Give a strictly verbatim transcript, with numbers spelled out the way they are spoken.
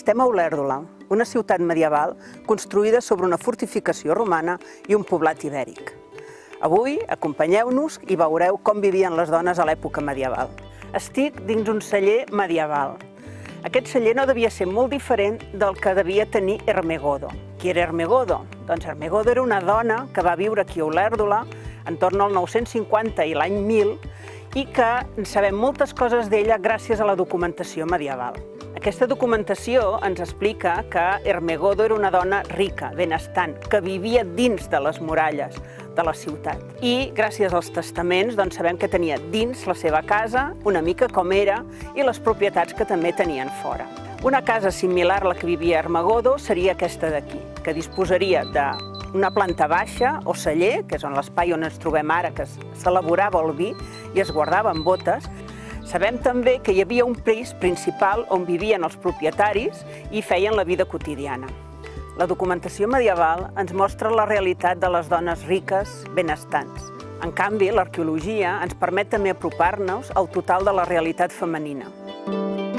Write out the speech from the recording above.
Estem a Olèrdola, una ciutat medieval construïda sobre una fortificació romana i un poblat ibèric. Avui acompanyeu-nos i veureu com vivien les dones a l'època medieval. Estic dins un celler medieval. Aquest celler no devia ser molt diferent del que devia tenir Ermegodo. Qui era Ermegodo? Doncs Ermegodo era una dona que va viure aquí a Olèrdola entorn al nou-cents cinquanta i l'any mil i que en sabem moltes coses d'ella gràcies a la documentació medieval. Aquesta documentació ens explica que Ermegodo era una dona rica, benestant, que vivia dins de les muralles de la ciutat. I gràcies als testaments doncs, sabem que tenia dins la seva casa una mica com era i les propietats que també tenien fora. Una casa similar a la que vivia Ermegodo seria aquesta d'aquí, que disposaria d'una planta baixa o celler, que és on l'espai on ens trobem ara, que s'elaborava el vi i es guardava en botes. Sabem també que hi havia un pis principal on vivien els propietaris i feien la vida quotidiana. La documentació medieval ens mostra la realitat de les dones riques, benestants. En canvi, l'arqueologia ens permet també apropar-nos al total de la realitat femenina.